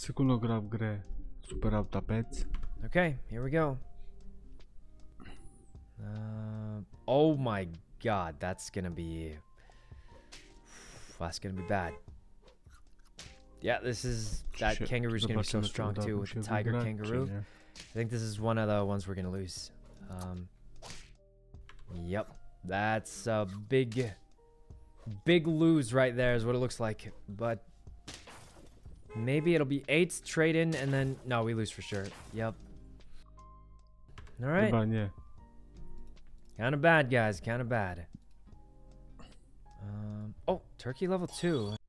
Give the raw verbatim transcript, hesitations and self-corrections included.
Sykkuno gra v grę Super Auta Pets. Okay, here we go. Uh, oh my god, that's gonna be... That's gonna be bad. Yeah, this is... That Shit, kangaroo's gonna be so zobaczymy, czy strong uda too mu with się the tiger wygrać, kangaroo. czy nie. I think this is one of the ones we're gonna lose. Um, yep, that's a big, big lose right there is what it looks like. But maybe it'll be eight trade in and then no, we lose for sure. Yep. All right. Chyba nie. Kind of bad, guys. Kind of bad. Um, oh, turkey level two.